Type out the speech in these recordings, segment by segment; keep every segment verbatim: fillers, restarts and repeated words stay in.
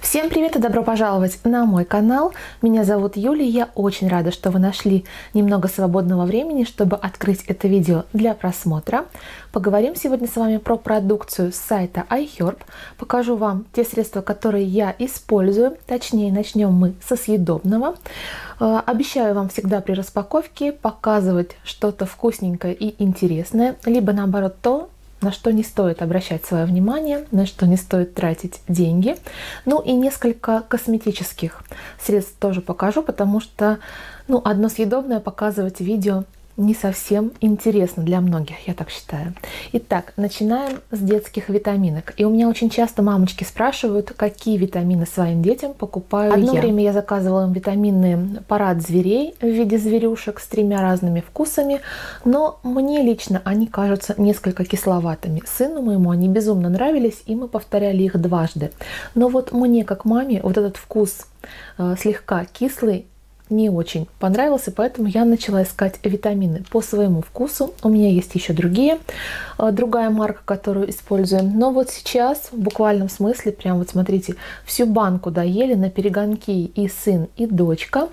Всем привет и добро пожаловать на мой канал. Меня зовут Юлия, я очень рада, что вы нашли немного свободного времени, чтобы открыть это видео для просмотра. Поговорим сегодня с вами про продукцию с сайта iHerb. Покажу вам те средства, которые я использую. Точнее, начнем мы со съедобного. Обещаю вам всегда при распаковке показывать что-то вкусненькое и интересное, либо наоборот то, на что не стоит обращать свое внимание, на что не стоит тратить деньги. Ну и несколько косметических средств тоже покажу, потому что ну, одно съедобное показывать в видео не совсем интересно для многих, я так считаю. Итак, начинаем с детских витаминок. И у меня очень часто мамочки спрашивают, какие витамины своим детям покупаю Одно я. время я заказывала им витаминный парад зверей в виде зверюшек с тремя разными вкусами, но мне лично они кажутся несколько кисловатыми. Сыну моему они безумно нравились, и мы повторяли их дважды. Но вот мне, как маме, вот этот вкус э, слегка кислый не очень понравился, поэтому я начала искать витамины по своему вкусу. У меня есть еще другие, другая марка, которую используем. Но вот сейчас в буквальном смысле, прям вот смотрите, всю банку доели на перегонки и сын, и дочка.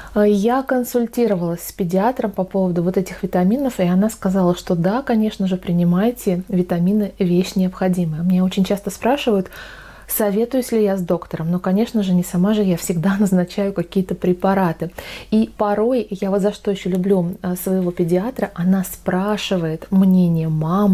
Я консультировалась с педиатром по поводу вот этих витаминов, и она сказала, что да, конечно же, принимайте витамины, вещь необходимая. Меня очень часто спрашивают, советуюсь ли я с доктором, но, конечно же, не сама же я всегда назначаю какие-то препараты. И порой, я вот за что еще люблю своего педиатра, она спрашивает мнение мам,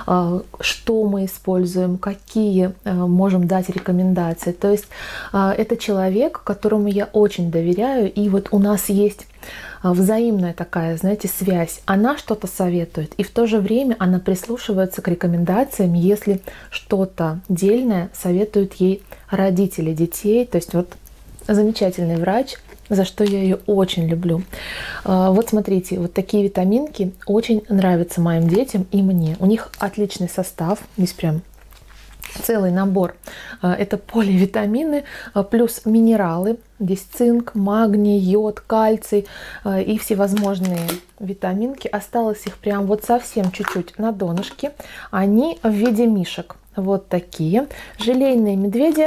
что мы используем, какие можем дать рекомендации. То есть это человек, которому я очень доверяю, и вот у нас есть взаимная такая, знаете, связь. Она что-то советует, и в то же время она прислушивается к рекомендациям, если что-то дельное советуют ей родители детей. То есть вот замечательный врач, за что я ее очень люблю. Вот смотрите, вот такие витаминки очень нравятся моим детям и мне. У них отличный состав, здесь прям целый набор. Это поливитамины плюс минералы. Здесь цинк, магний, йод, кальций и всевозможные витаминки. Осталось их прям вот совсем чуть-чуть на донышке. Они в виде мишек. Вот такие. Желейные медведи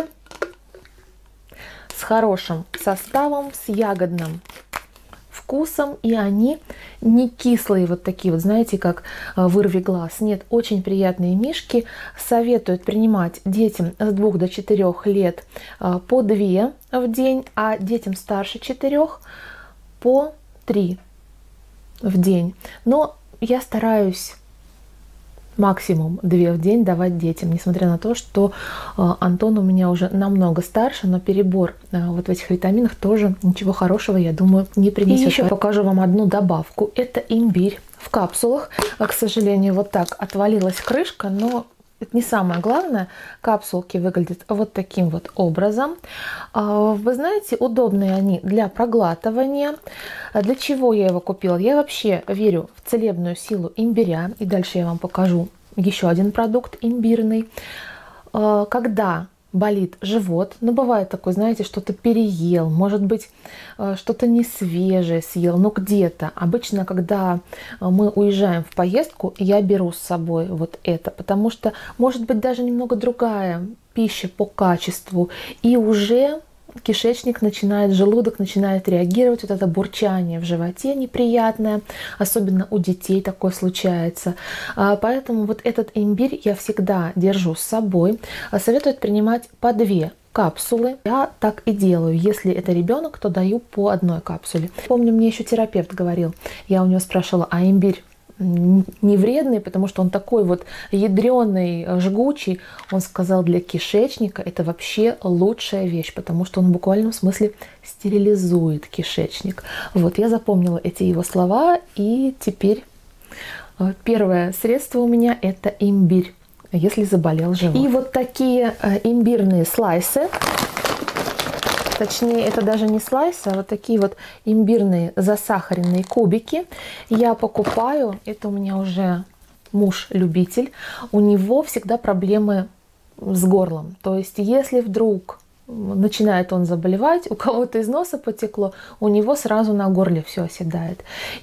с хорошим составом, с ягодным вкусом, и они не кислые, вот такие вот, знаете, как вырви глаз. Нет, очень приятные мишки. Советуют принимать детям с двух до четырёх лет по две в день, а детям старше четырёх по три в день. Но я стараюсь максимум две в день давать детям, несмотря на то, что э, Антон у меня уже намного старше, но перебор э, вот в этих витаминах тоже ничего хорошего, я думаю, не принесет. И еще покажу вам одну добавку. Это имбирь в капсулах. К сожалению, вот так отвалилась крышка, но это не самое главное. Капсулки выглядят вот таким вот образом. Вы знаете, удобные они для проглатывания. Для чего я его купила? Я вообще верю в целебную силу имбиря. И дальше я вам покажу еще один продукт имбирный. Когда болит живот, но бывает такое, знаете, что-то переел, может быть, что-то не свежее съел, но где-то. Обычно, когда мы уезжаем в поездку, я беру с собой вот это, потому что может быть даже немного другая пища по качеству, и уже кишечник начинает, желудок начинает реагировать, вот это бурчание в животе неприятное, особенно у детей такое случается. Поэтому вот этот имбирь я всегда держу с собой. Советуют принимать по две капсулы. Я так и делаю. Если это ребенок, то даю по одной капсуле. Помню, мне еще терапевт говорил, я у него спрашивала, а имбирь не вредный, потому что он такой вот ядреный, жгучий. Он сказал, для кишечника это вообще лучшая вещь, потому что он в буквальном смысле стерилизует кишечник. Вот, я запомнила эти его слова, и теперь первое средство у меня это имбирь, если заболел живот. И вот такие имбирные слайсы. Точнее, это даже не слайсы, а вот такие вот имбирные засахаренные кубики я покупаю. Это у меня уже муж-любитель. У него всегда проблемы с горлом. То есть, если вдруг начинает он заболевать, у кого-то из носа потекло, у него сразу на горле все оседает. И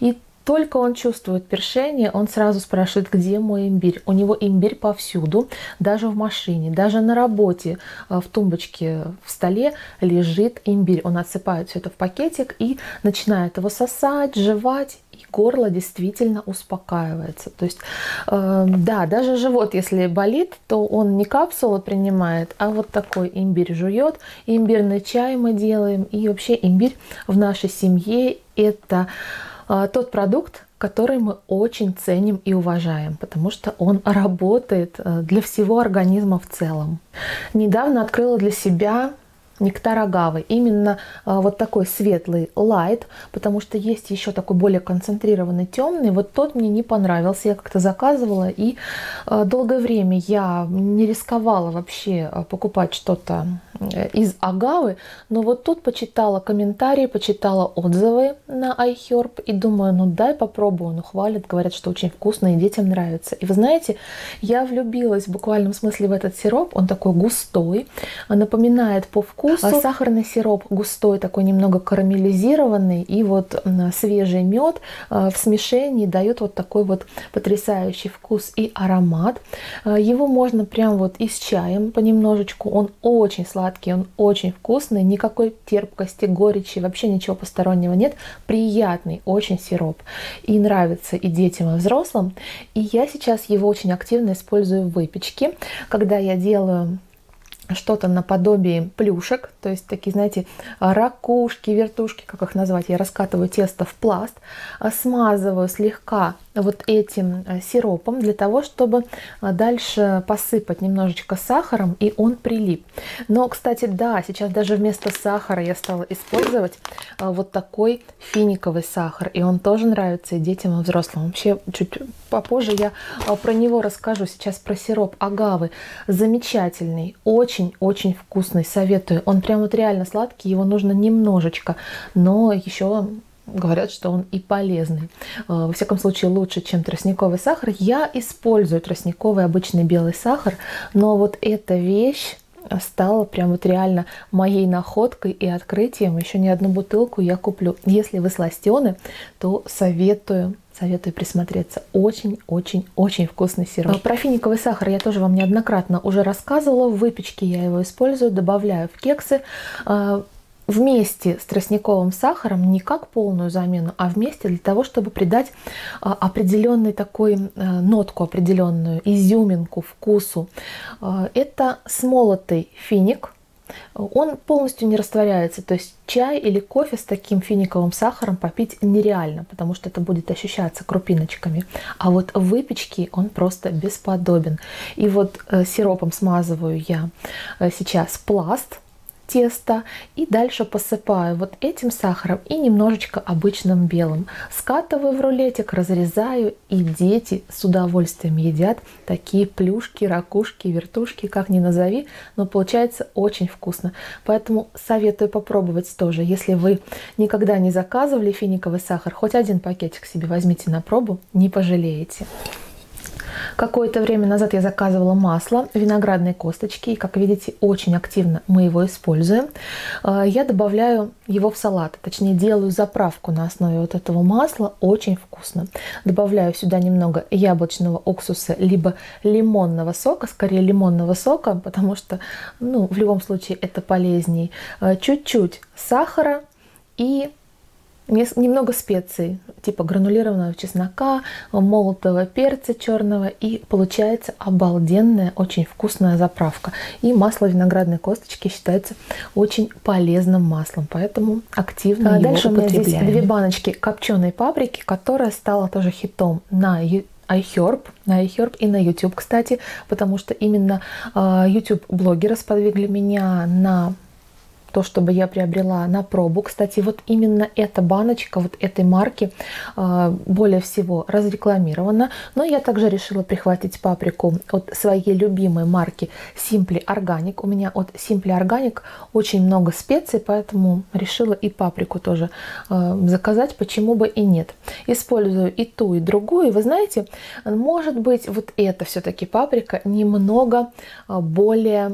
только он чувствует першение, он сразу спрашивает, где мой имбирь. У него имбирь повсюду, даже в машине, даже на работе, в тумбочке в столе лежит имбирь. Он отсыпает все это в пакетик и начинает его сосать, жевать. И горло действительно успокаивается. То есть, э, да, даже живот, если болит, то он не капсулы принимает, а вот такой имбирь жует. Имбирный чай мы делаем. И вообще имбирь в нашей семье – это э, тот продукт, который мы очень ценим и уважаем, потому что он работает для всего организма в целом. Недавно открыла для себя нектар агавы. Именно а, вот такой светлый лайт, потому что есть еще такой более концентрированный темный. Вот тот мне не понравился. Я как-то заказывала, и а, долгое время я не рисковала вообще покупать что-то из агавы. Но вот тут почитала комментарии, почитала отзывы на iHerb и думаю, ну дай попробую. Ну хвалят, говорят, что очень вкусно и детям нравится. И вы знаете, я влюбилась в буквальном смысле в этот сироп. Он такой густой, напоминает по вкусу сахарный сироп, густой, такой немного карамелизированный, и вот свежий мед в смешении дает вот такой вот потрясающий вкус и аромат. Его можно прям вот и с чаем понемножечку. Он очень сладкий, он очень вкусный, никакой терпкости, горечи, вообще ничего постороннего нет. Приятный очень сироп. И нравится и детям, и взрослым. И я сейчас его очень активно использую в выпечке, когда я делаю что-то наподобие плюшек, то есть такие, знаете, ракушки, вертушки, как их назвать. Я раскатываю тесто в пласт, смазываю слегка вот этим сиропом для того, чтобы дальше посыпать немножечко сахаром, и он прилип. Но, кстати, да, сейчас даже вместо сахара я стала использовать вот такой финиковый сахар, и он тоже нравится и детям, и взрослым. Вообще, чуть попозже я про него расскажу. Сейчас про сироп агавы. Замечательный, очень-очень вкусный, советую. Он прям вот реально сладкий, его нужно немножечко, но еще говорят, что он и полезный. Во всяком случае, лучше, чем тростниковый сахар. Я использую тростниковый обычный белый сахар, но вот эта вещь стала прям вот реально моей находкой и открытием. Еще не одну бутылку я куплю. Если вы сластены, то советую Советую присмотреться. Очень-очень-очень вкусный сироп. Про финиковый сахар я тоже вам неоднократно уже рассказывала. В выпечке я его использую, добавляю в кексы. Вместе с тростниковым сахаром, не как полную замену, а вместе для того, чтобы придать определенный такой нотку, определенную изюминку вкусу. Это смолотый финик. Он полностью не растворяется, то есть чай или кофе с таким финиковым сахаром попить нереально, потому что это будет ощущаться крупиночками. А вот в выпечке он просто бесподобен. И вот сиропом смазываю я сейчас пласт теста и дальше посыпаю вот этим сахаром и немножечко обычным белым. Скатываю в рулетик, разрезаю, и дети с удовольствием едят такие плюшки, ракушки, вертушки, как ни назови, но получается очень вкусно. Поэтому советую попробовать тоже. Если вы никогда не заказывали финиковый сахар, хоть один пакетик себе возьмите на пробу, не пожалеете. Какое-то время назад я заказывала масло виноградной косточки, и, как видите, очень активно мы его используем. Я добавляю его в салат, точнее делаю заправку на основе вот этого масла, очень вкусно. Добавляю сюда немного яблочного уксуса, либо лимонного сока, скорее лимонного сока, потому что, ну, в любом случае это полезней. Чуть-чуть сахара и немного специй, типа гранулированного чеснока, молотого перца черного, и получается обалденная, очень вкусная заправка. И масло виноградной косточки считается очень полезным маслом, поэтому активно а его дальше употребляем. У меня здесь две баночки копченой паприки, которая стала тоже хитом на iHerb, на iHerb и на YouTube, кстати, потому что именно YouTube-блогеры сподвигли меня на то, чтобы я приобрела на пробу. Кстати, вот именно эта баночка вот этой марки э, более всего разрекламирована. Но я также решила прихватить паприку от своей любимой марки Simply Organic. У меня от Simply Organic очень много специй, поэтому решила и паприку тоже э, заказать. Почему бы и нет. Использую и ту, и другую. И вы знаете, может быть, вот эта все-таки паприка немного более,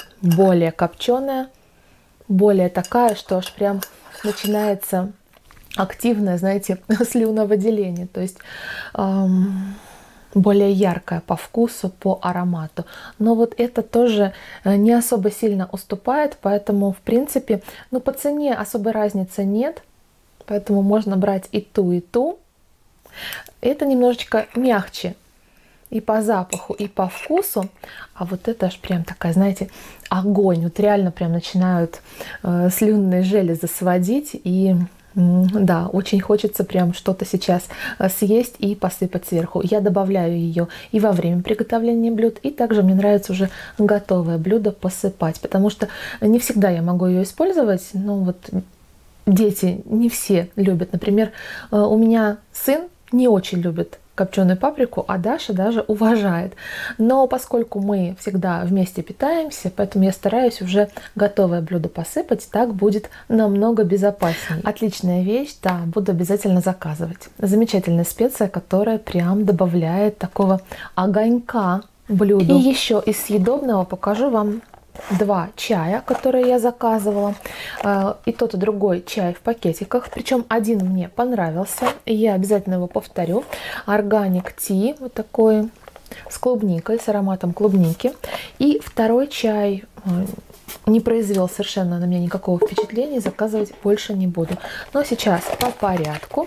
более копченая, более такая, что аж прям начинается активное, знаете, слюновыделение, то есть эм, более яркое по вкусу, по аромату. Но вот это тоже не особо сильно уступает, поэтому, в принципе, ну, по цене особой разницы нет, поэтому можно брать и ту, и ту. Это немножечко мягче и по запаху, и по вкусу, а вот это аж прям такая, знаете, огонь. Вот реально прям начинают э, слюнные железы сводить, и да, очень хочется прям что-то сейчас съесть и посыпать сверху. Я добавляю ее и во время приготовления блюд, и также мне нравится уже готовое блюдо посыпать, потому что не всегда я могу ее использовать, но вот дети не все любят. Например, у меня сын не очень любит копченую паприку, а Даша даже уважает. Но поскольку мы всегда вместе питаемся, поэтому я стараюсь уже готовое блюдо посыпать, так будет намного безопаснее. Отличная вещь, да, буду обязательно заказывать. Замечательная специя, которая прям добавляет такого огонька блюду. И еще из съедобного покажу вам два чая, которые я заказывала, и тот и другой чай в пакетиках, причем один мне понравился, и я обязательно его повторю. Organic Tea, вот такой, с клубникой, с ароматом клубники, и второй чай не произвел совершенно на меня никакого впечатления, заказывать больше не буду. Но сейчас по порядку.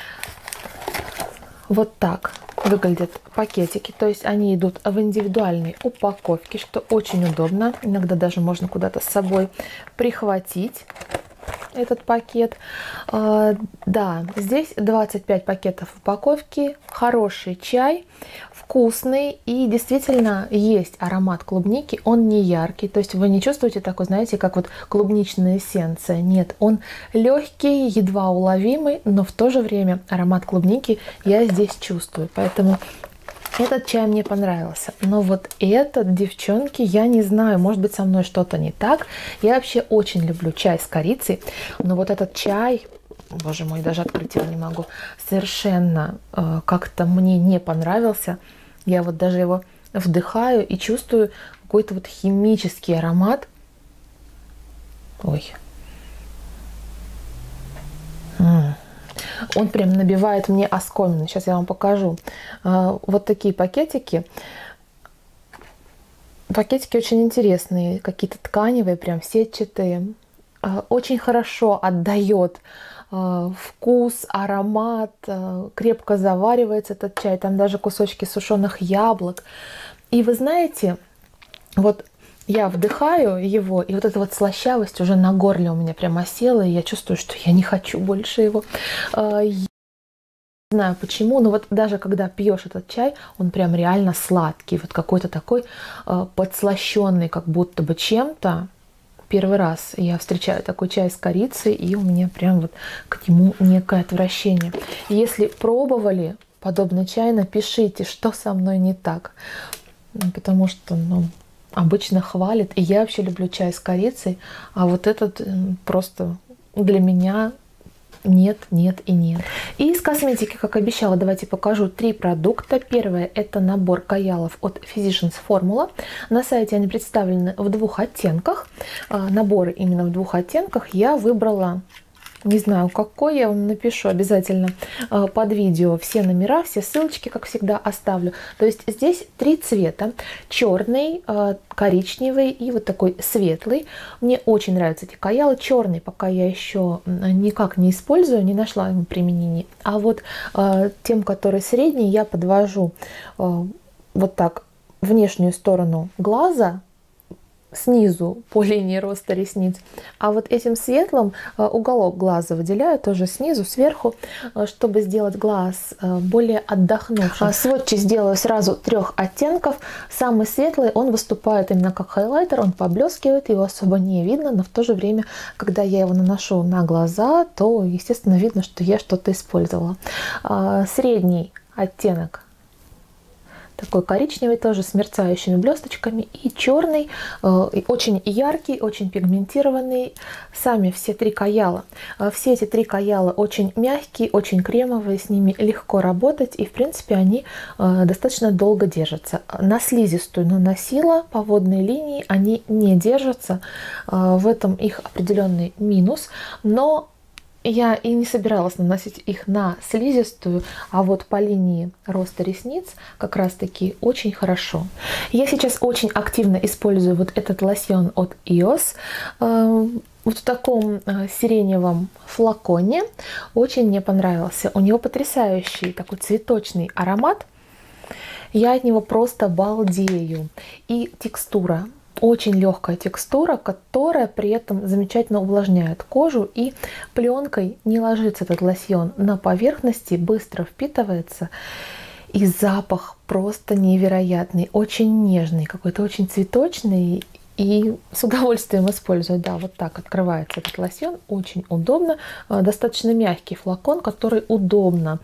Вот так выглядят пакетики, то есть они идут в индивидуальной упаковке, что очень удобно. Иногда даже можно куда-то с собой прихватить этот пакет. А, да, здесь двадцать пять пакетов упаковки, хороший чай, вкусный, и действительно есть аромат клубники, он не яркий, то есть вы не чувствуете такой, знаете, как вот клубничная эссенция, нет, он легкий, едва уловимый, но в то же время аромат клубники я здесь чувствую, поэтому этот чай мне понравился. Но вот этот, девчонки, я не знаю, может быть, со мной что-то не так. Я вообще очень люблю чай с корицей, но вот этот чай, боже мой, даже открыть его не могу, совершенно э, как-то мне не понравился. Я вот даже его вдыхаю и чувствую какой-то вот химический аромат. Ой. М-м. Он прям набивает мне оскомину. Сейчас я вам покажу. Вот такие пакетики. Пакетики очень интересные, какие-то тканевые, прям сетчатые. Очень хорошо отдает вкус, аромат. Крепко заваривается этот чай. Там даже кусочки сушеных яблок. И вы знаете, вот я вдыхаю его, и вот эта вот слащавость уже на горле у меня прям осела, и я чувствую, что я не хочу больше его. Не знаю почему, но вот даже когда пьешь этот чай, он прям реально сладкий, вот какой-то такой подслащенный, как будто бы чем-то. Первый раз я встречаю такой чай с корицей, и у меня прям вот к нему некое отвращение. Если пробовали подобный чай, напишите, что со мной не так, потому что, ну, обычно хвалят, и я вообще люблю чай с корицей, а вот этот просто для меня нет, нет и нет. И из косметики, как обещала, давайте покажу три продукта. Первое — это набор каялов от Physicians Formula. На сайте они представлены в двух оттенках. Наборы именно в двух оттенках. Я выбрала, не знаю какой, я вам напишу обязательно под видео все номера, все ссылочки, как всегда, оставлю. То есть здесь три цвета: черный, коричневый и вот такой светлый. Мне очень нравятся эти каялы. Черный пока я еще никак не использую, не нашла ему применения. А вот тем, который средний, я подвожу вот так внешнюю сторону глаза, снизу по линии роста ресниц, а вот этим светлым уголок глаза выделяю тоже снизу, сверху, чтобы сделать глаз более отдохнувшим. Сводчи сделаю сразу трех оттенков. Самый светлый, он выступает именно как хайлайтер, он поблескивает, его особо не видно, но в то же время, когда я его наношу на глаза, то, естественно, видно, что я что-то использовала. Средний оттенок такой коричневый, тоже с мерцающими блесточками, и черный, э, очень яркий, очень пигментированный. Сами все три каяла. Э, все эти три каяла очень мягкие, очень кремовые, с ними легко работать, и в принципе они э, достаточно долго держатся. На слизистую наносила, по водной линии они не держатся, э, в этом их определенный минус, но я и не собиралась наносить их на слизистую, а вот по линии роста ресниц как раз таки очень хорошо. Я сейчас очень активно использую вот этот лосьон от и о эс э, вот в таком э, сиреневом флаконе. Очень мне понравился. У него потрясающий такой цветочный аромат. Я от него просто балдею. И текстура. Очень легкая текстура, которая при этом замечательно увлажняет кожу, и пленкой не ложится этот лосьон на поверхности, быстро впитывается. И запах просто невероятный, очень нежный, какой-то очень цветочный. И с удовольствием использую. Да, вот так открывается этот лосьон. Очень удобно. Достаточно мягкий флакон, который удобно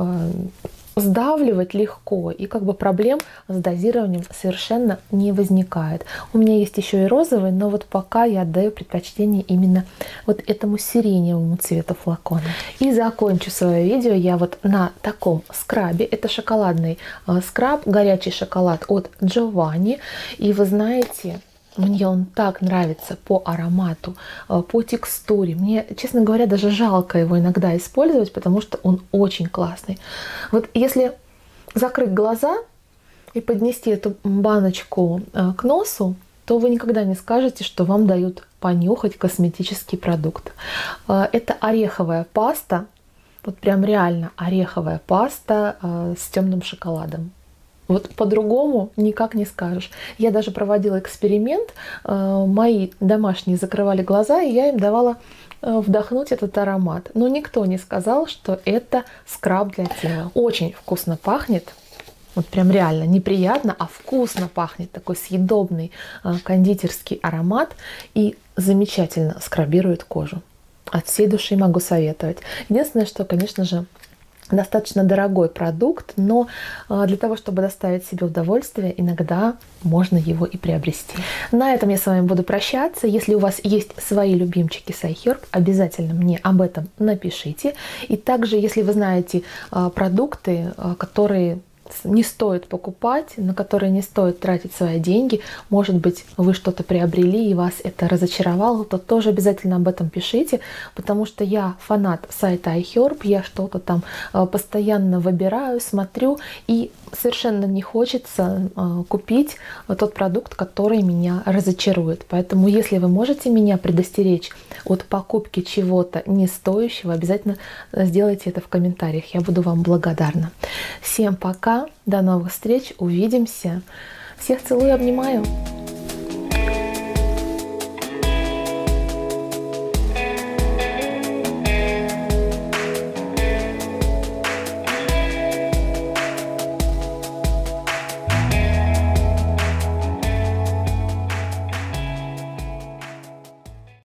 сдавливать легко, и как бы проблем с дозированием совершенно не возникает. У меня есть еще и розовый, но вот пока я отдаю предпочтение именно вот этому сиреневому цвету флакона. И закончу свое видео я вот на таком скрабе. Это шоколадный скраб, горячий шоколад от Giovanni. И вы знаете, мне он так нравится по аромату, по текстуре. Мне, честно говоря, даже жалко его иногда использовать, потому что он очень классный. Вот если закрыть глаза и поднести эту баночку к носу, то вы никогда не скажете, что вам дают понюхать косметический продукт. Это ореховая паста, вот прям реально ореховая паста с темным шоколадом. Вот по-другому никак не скажешь. Я даже проводила эксперимент. Мои домашние закрывали глаза, и я им давала вдохнуть этот аромат. Но никто не сказал, что это скраб для тела. Очень вкусно пахнет. Вот прям реально неприятно, а вкусно пахнет. Такой съедобный кондитерский аромат. И замечательно скрабирует кожу. От всей души могу советовать. Единственное, что, конечно же, достаточно дорогой продукт, но для того, чтобы доставить себе удовольствие, иногда можно его и приобрести. На этом я с вами буду прощаться. Если у вас есть свои любимчики с iHerb, обязательно мне об этом напишите. И также, если вы знаете продукты, которые не стоит покупать, на которые не стоит тратить свои деньги, может быть, вы что-то приобрели и вас это разочаровало, то тоже обязательно об этом пишите, потому что я фанат сайта iHerb, я что-то там постоянно выбираю, смотрю, и совершенно не хочется купить тот продукт, который меня разочарует. Поэтому, если вы можете меня предостеречь от покупки чего-то не стоящего, обязательно сделайте это в комментариях, я буду вам благодарна. Всем пока! До новых встреч, увидимся. Всех целую, обнимаю.